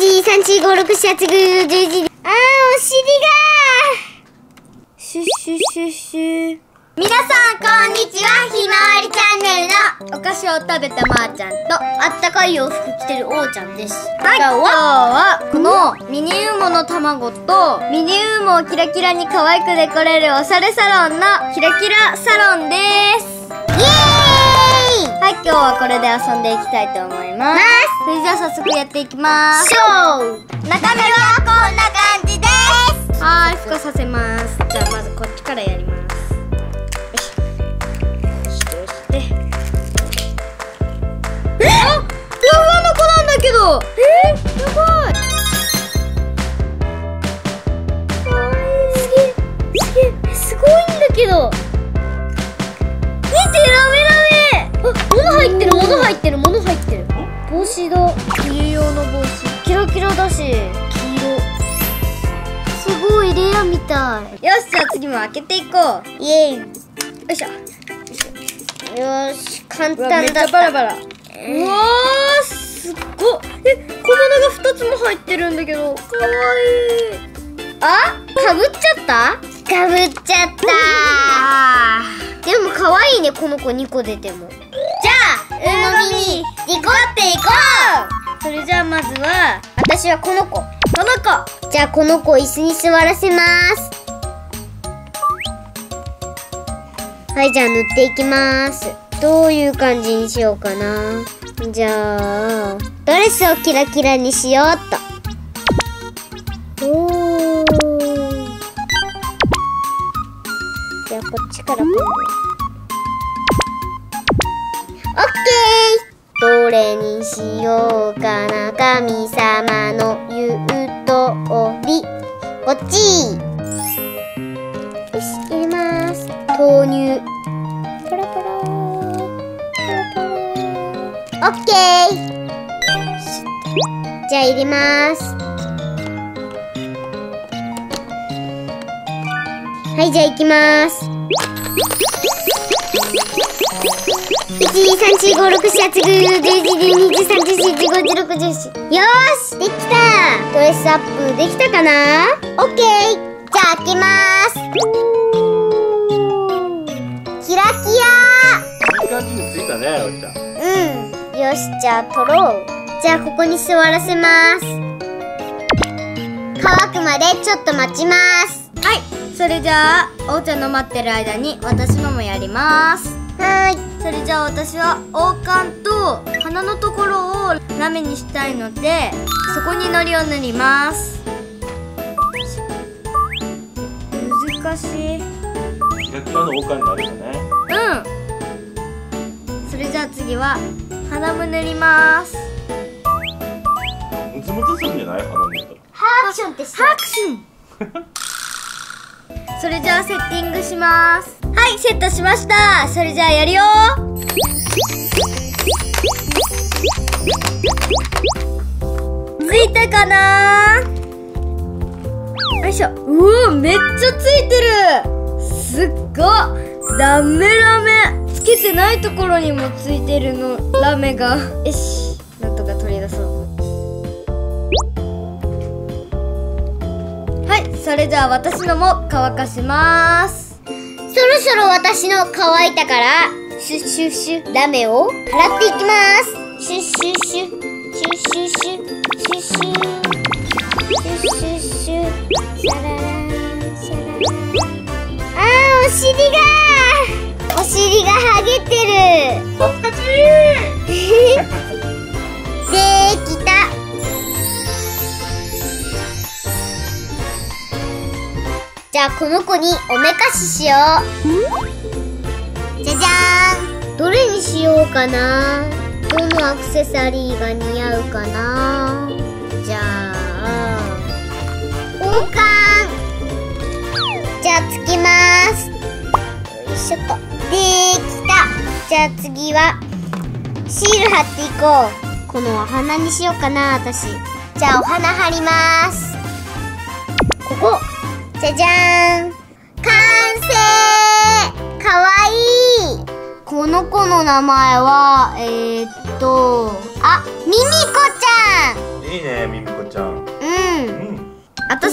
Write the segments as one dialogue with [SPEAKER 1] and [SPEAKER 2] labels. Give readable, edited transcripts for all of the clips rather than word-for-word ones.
[SPEAKER 1] 1、2、3、4、5、6、7、8、9、10、11。お尻がシュッシュッシュッシュ。皆さんこんにちは。ひまわりチャンネルのお菓子を食べたまーちゃんとあったかい洋服着てるおーちゃんです。はい、今日はこのミニウモの卵とミニウモをキラキラに可愛くデコれるおしゃれサロンのキラキラサロンです。イエーイ。はい、今日はこれで遊んでいきたいと思います。それじゃあ早速やっていきます。中身はこんな感じです。はい、ふかさせます。じゃあまずこっちからやります。あ、ふわふわの子なんだけど。やばい。かわいい。すごいんだけど。見て、ラメラメ。あ、物入ってる。帽子だ。冬用の帽子。キラキラだし、黄色。すごいレアみたい。よし、じゃあ次も開けていこう。イエーイ。よいしょ。よし、簡単だった。めっちゃバラバラ。うわー、すっごい。小物が2つも入ってるんだけど、かわいい。あ、かぶっちゃった。でもかわいいね、この子2個出ても。じゃあ、海にデコっていこう。それじゃあまずは、私はこの子。じゃあこの子を椅子に座らせます。はい、じゃあ塗っていきます。どういう感じにしようかな。じゃあドレスをキラキラにしようっと。おー、じゃあこっちからこう。オッケー。どれにしようかな。神様の言うとおり。こっち。よし、入れます。豆乳。ポロポロ。オッケー。じゃあ入れます。はい、じゃあ行きます。1、2、3、4、5、6、7、8、9、10、11、12、13、14、15、16、17。よーし、できた。ドレスアップできたかな。オッケー。じゃあ開けます。キラキラ。
[SPEAKER 2] いい感じについたね、おいちゃん。
[SPEAKER 1] よし、じゃあ取ろう。じゃあここに座らせます。乾くまでちょっと待ちます。はい、それじゃあおうちゃんの待ってる間に私のもやります。はい、それじゃあ私は王冠と鼻のところをラメにしたいので、そこにのりを塗ります。難しい。
[SPEAKER 2] キラキラの王冠になるよね。
[SPEAKER 1] それじゃあ次は鼻も塗ります。
[SPEAKER 2] ムツムツするんじゃない？鼻塗ったら。
[SPEAKER 1] ハクションってハクション。それじゃあセッティングします。はい、セットしました。それじゃあやるよ。ついたかな。よいしょ。うわ、めっちゃついてる。すっごい。ラメラメ。つけてないところにもついてるの、ラメが。よし、なんとか取り出そう。はい、それじゃあ私のも乾かします。そろそろ私の乾いたから、シュッシュッシュラメを払っていきます。シュッシュッシュシュッシュッシュシュッシュッシュッシュッシュッシュッシャラランシャララン。あー、お尻がはげてる。
[SPEAKER 2] 恥ずかしい。
[SPEAKER 1] できた。じゃあこの子におめかししよう。じゃじゃーん。どれにしようかな。どのアクセサリーが似合うかな。じゃあ王冠。じゃあつけます。よいしょっと。できた。じゃあ次はシール貼っていこう。このお花にしようかな、私。じゃあお花貼ります。ここ。じゃじゃーん。完成。かわいい。この子の名前はあ、ミミコちゃん。
[SPEAKER 2] いいね、ミミコちゃん。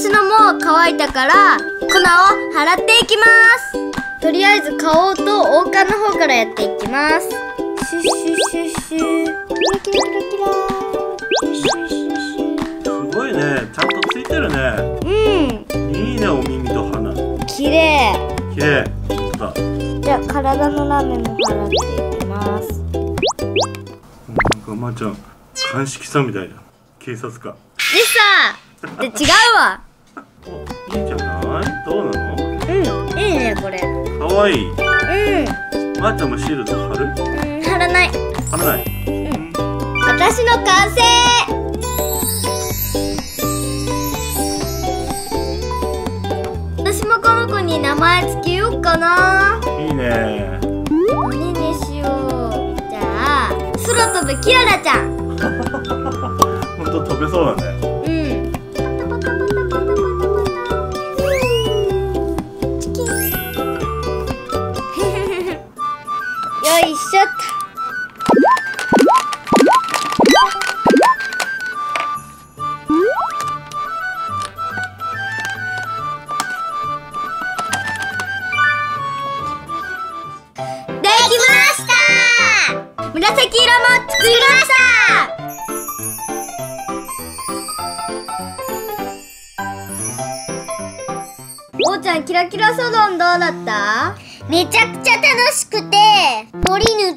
[SPEAKER 1] 私のも乾いたから粉を払っていきます。とりあえず顔と王冠の方からやっていきます。シュッシュッシュッシュキラキラキラキラシュッシュッシュッシュ。
[SPEAKER 2] すごいね、ちゃんとついてるね。いいね、お耳と鼻。
[SPEAKER 1] きれい。
[SPEAKER 2] きれい。ほんとだ。
[SPEAKER 1] じゃあ体のラメも払っていきます。
[SPEAKER 2] なんかまーちゃん鑑識さんみたいだ。警察官。
[SPEAKER 1] でさで違うわ。
[SPEAKER 2] いいんじゃない？どうなの？
[SPEAKER 1] いいねこれ。
[SPEAKER 2] かわいい。まーちゃんもシールド貼る？
[SPEAKER 1] 貼らない。
[SPEAKER 2] 貼らない。
[SPEAKER 1] 私の完成。私もこの子に名前つけようかな。
[SPEAKER 2] いいね。
[SPEAKER 1] 何にしよう。じゃあ空飛ぶキララちゃん。
[SPEAKER 2] ほんと飛べそうだね。よいしょっと。できました。紫色も作りました。おーちゃん、キラキラソドンどうだった？めちゃくちゃ楽しくて、糊塗って、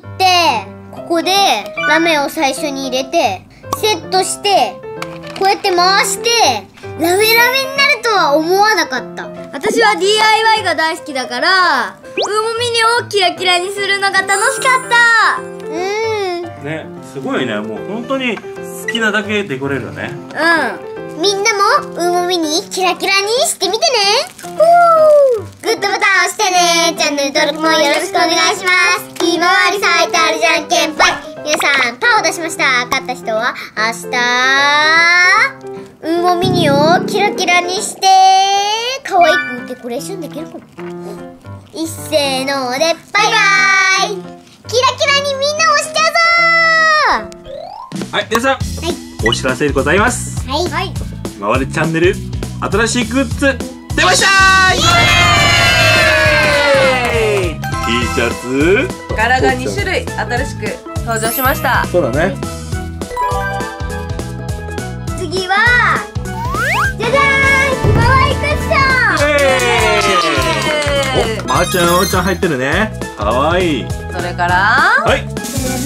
[SPEAKER 2] ここでラメを最初に入れて、セットして、こうやって回して、ラメラメになるとは思わなかった。私は DIY が大好きだから、ウーモミニをキラキラにするのが楽しかった。 ね、すごいね。もう本当に好きなだけデコれるよね。
[SPEAKER 1] みんなもウーモミニキラキラにしてみてね。グッドボタン押してね。チャンネル登録もよろしくお願いします。ひまわり咲いてあるじゃんけんぽい。皆さんパーを出しました。勝った人は明日ウーモミニをキラキラにして可愛くデコレーションできるかも。一せーのでバイバイ。キラキラにみんな押しちゃうぞー。
[SPEAKER 2] はい、皆さん、お知らせでございます。ひまわりチャンネル新しいグッズ出ましたー。イエーイ。 T シャツ
[SPEAKER 3] 柄が2種類新しく登場しました。
[SPEAKER 2] そうだね。
[SPEAKER 1] 次はじゃじゃーん、ひまわりクッション。
[SPEAKER 2] お、まーちゃん、おーちゃん入ってるね。かわいい。
[SPEAKER 3] それから
[SPEAKER 2] はい。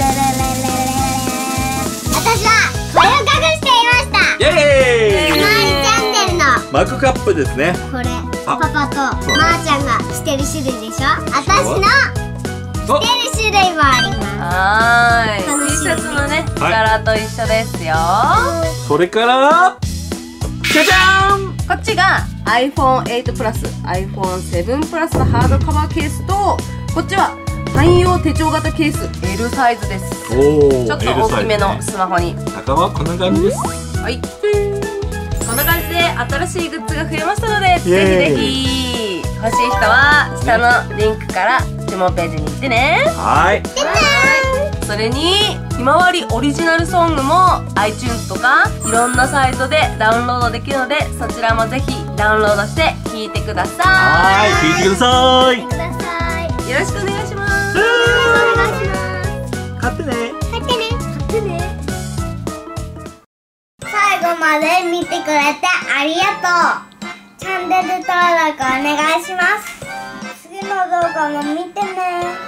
[SPEAKER 1] 私はこれを隠していました。
[SPEAKER 2] イエーイ。
[SPEAKER 1] ひまわりチャンネルの
[SPEAKER 2] マグカップですね。
[SPEAKER 1] これパパとまーちゃんがしてる種類でしょ。私のしてる種類もあります。
[SPEAKER 3] はーい、
[SPEAKER 1] 楽し
[SPEAKER 3] T
[SPEAKER 1] み
[SPEAKER 3] シャツのね、
[SPEAKER 2] はい
[SPEAKER 3] 柄と一緒ですよ。
[SPEAKER 2] それからじゃじゃーん。
[SPEAKER 3] こっちが iPhone8 プラス iPhone7 プラスのハードカバーケースと、こっちは汎用手帳型ケース L サイズです。
[SPEAKER 2] おー、
[SPEAKER 3] ちょっと大きめのスマホに。
[SPEAKER 2] 中はこんな感じです。
[SPEAKER 3] はい、こんな感じで新しいグッズが増えましたので、
[SPEAKER 2] イエーイ
[SPEAKER 3] ぜひぜひ欲しい人は下のリンクから注文ページに行ってね。
[SPEAKER 2] はーい。
[SPEAKER 3] それにひまわりオリジナルソングも iTunes とかいろんなサイトでダウンロードできるので、そちらもぜひダウンロードして聴いてくださ
[SPEAKER 2] はーい、聞いてください。
[SPEAKER 1] ください。
[SPEAKER 3] い。よろしくお願いします。
[SPEAKER 1] お願いします。
[SPEAKER 2] 買ってね。
[SPEAKER 1] 買ってね。買ってね。最後まで見てくれてありがとう。チャンネル登録お願いします。次の動画も見てね。